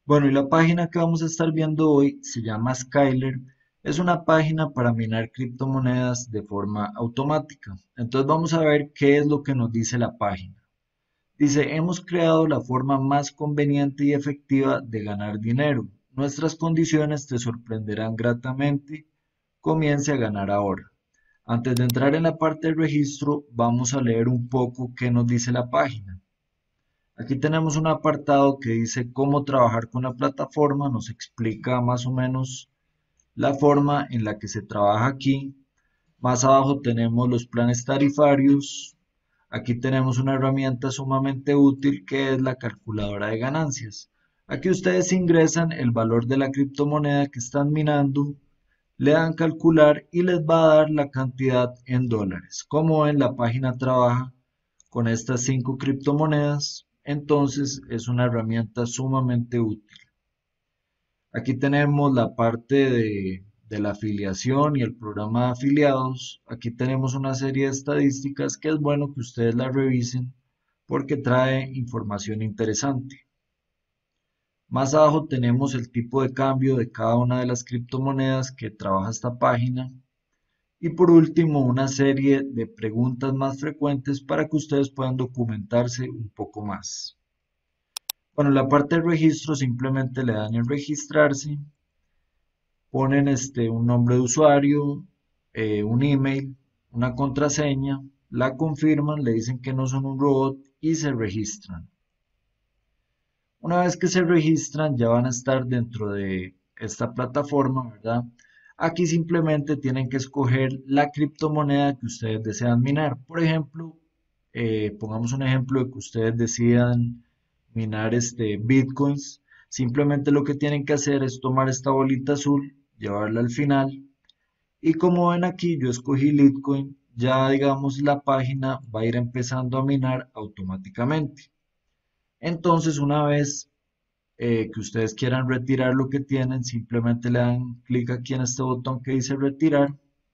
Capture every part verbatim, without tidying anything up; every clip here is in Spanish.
Bueno, y la página que vamos a estar viendo hoy se llama Skyler. Es una página para minar criptomonedas de forma automática. Entonces vamos a ver qué es lo que nos dice la página. Dice, hemos creado la forma más conveniente y efectiva de ganar dinero. Nuestras condiciones te sorprenderán gratamente. Comience a ganar ahora. Antes de entrar en la parte del registro, vamos a leer un poco qué nos dice la página. Aquí tenemos un apartado que dice cómo trabajar con la plataforma, nos explica más o menos la forma en la que se trabaja aquí. Más abajo tenemos los planes tarifarios. Aquí tenemos una herramienta sumamente útil que es la calculadora de ganancias. Aquí ustedes ingresan el valor de la criptomoneda que están minando, le dan calcular y les va a dar la cantidad en dólares. Como ven, la página trabaja con estas cinco criptomonedas, entonces es una herramienta sumamente útil. Aquí tenemos la parte de, de la afiliación y el programa de afiliados. Aquí tenemos una serie de estadísticas que es bueno que ustedes la revisen porque trae información interesante. Más abajo tenemos el tipo de cambio de cada una de las criptomonedas que trabaja esta página. Y por último, una serie de preguntas más frecuentes para que ustedes puedan documentarse un poco más. Bueno, en la parte del registro simplemente le dan en registrarse, ponen este, un nombre de usuario, eh, un email, una contraseña, la confirman, le dicen que no son un robot y se registran. Una vez que se registran ya van a estar dentro de esta plataforma, ¿verdad? Aquí simplemente tienen que escoger la criptomoneda que ustedes desean minar. Por ejemplo, eh, pongamos un ejemplo de que ustedes decidan minar este bitcoins. Simplemente lo que tienen que hacer es tomar esta bolita azul, llevarla al final. Y como ven aquí, yo escogí Litecoin, ya digamos la página va a ir empezando a minar automáticamente. Entonces, una vez eh, que ustedes quieran retirar lo que tienen, simplemente le dan clic aquí en este botón que dice retirar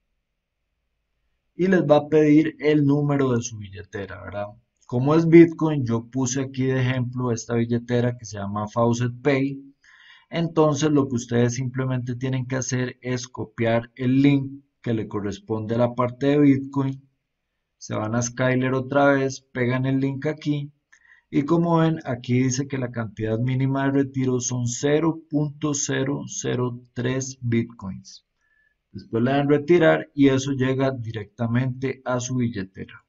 y les va a pedir el número de su billetera, ¿verdad? Como es Bitcoin, yo puse aquí de ejemplo esta billetera que se llama Faucet Pay. Entonces lo que ustedes simplemente tienen que hacer es copiar el link que le corresponde a la parte de Bitcoin. Se van a Skyler otra vez, pegan el link aquí y como ven, aquí dice que la cantidad mínima de retiro son cero punto cero cero tres bitcoins. Después le dan retirar y eso llega directamente a su billetera.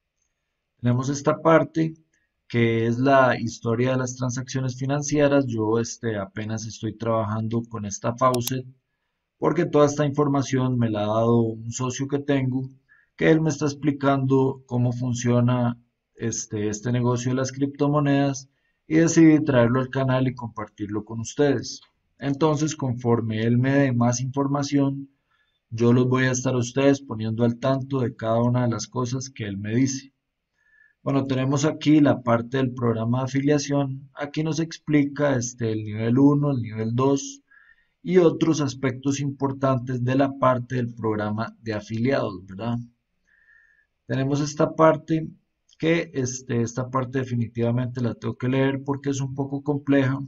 Tenemos esta parte que es la historia de las transacciones financieras. Yo este, apenas estoy trabajando con esta Faucet porque toda esta información me la ha dado un socio que tengo, que él me está explicando cómo funciona este, este negocio de las criptomonedas y decidí traerlo al canal y compartirlo con ustedes. Entonces, conforme él me dé más información, yo los voy a estar a ustedes poniendo al tanto de cada una de las cosas que él me dice. Bueno, tenemos aquí la parte del programa de afiliación. Aquí nos explica este, el nivel uno, el nivel dos y otros aspectos importantes de la parte del programa de afiliados, ¿verdad? Tenemos esta parte que este, esta parte definitivamente la tengo que leer porque es un poco compleja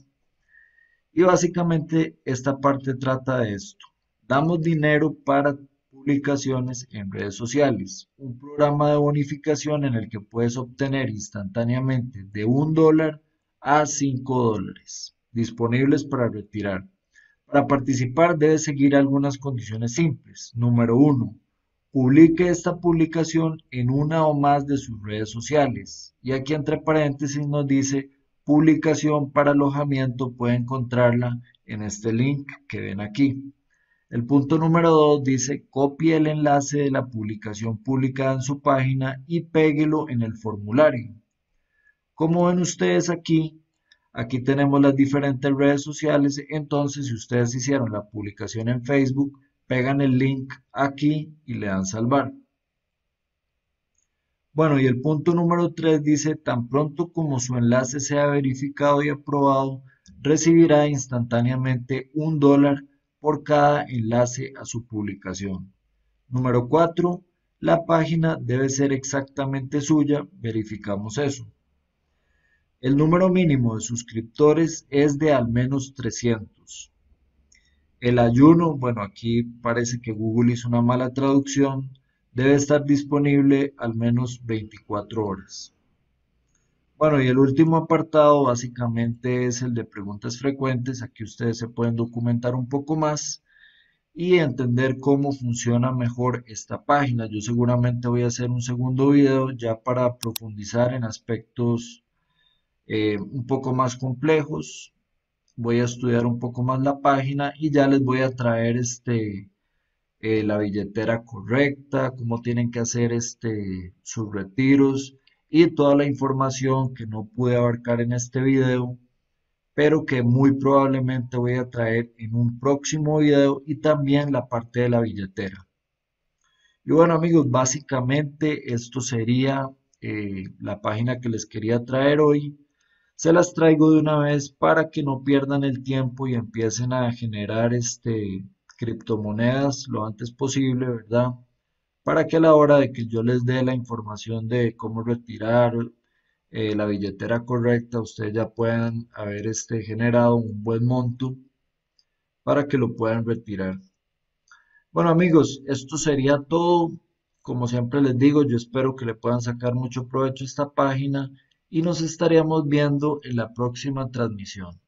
y básicamente esta parte trata de esto. Damos dinero para publicaciones en redes sociales, un programa de bonificación en el que puedes obtener instantáneamente de un dólar a cinco dólares, disponibles para retirar. Para participar debe seguir algunas condiciones simples. Número uno, publique esta publicación en una o más de sus redes sociales. Y aquí entre paréntesis nos dice publicación para alojamiento, puede encontrarla en este link que ven aquí. El punto número dos dice copie el enlace de la publicación publicada en su página y péguelo en el formulario. Como ven ustedes aquí, aquí tenemos las diferentes redes sociales, entonces si ustedes hicieron la publicación en Facebook, pegan el link aquí y le dan salvar. Bueno, y el punto número tres dice, tan pronto como su enlace sea verificado y aprobado, recibirá instantáneamente un dólar por cada enlace a su publicación. Número cuatro, la página debe ser exactamente suya, verificamos eso. El número mínimo de suscriptores es de al menos trescientos. El ayuno, bueno, aquí parece que Google hizo una mala traducción, debe estar disponible al menos veinticuatro horas. Bueno, y el último apartado básicamente es el de preguntas frecuentes. Aquí ustedes se pueden documentar un poco más y entender cómo funciona mejor esta página. Yo seguramente voy a hacer un segundo video ya para profundizar en aspectos eh, un poco más complejos. Voy a estudiar un poco más la página y ya les voy a traer este, eh, la billetera correcta, cómo tienen que hacer este, sus retiros y toda la información que no pude abarcar en este video, pero que muy probablemente voy a traer en un próximo video, y también la parte de la billetera. Y bueno amigos, básicamente esto sería eh, la página que les quería traer hoy. Se las traigo de una vez para que no pierdan el tiempo y empiecen a generar este criptomonedas lo antes posible, ¿verdad? Para que a la hora de que yo les dé la información de cómo retirar eh, la billetera correcta, ustedes ya puedan haber este, generado un buen monto para que lo puedan retirar. Bueno amigos, esto sería todo. Como siempre les digo, yo espero que le puedan sacar mucho provecho a esta página y nos estaríamos viendo en la próxima transmisión.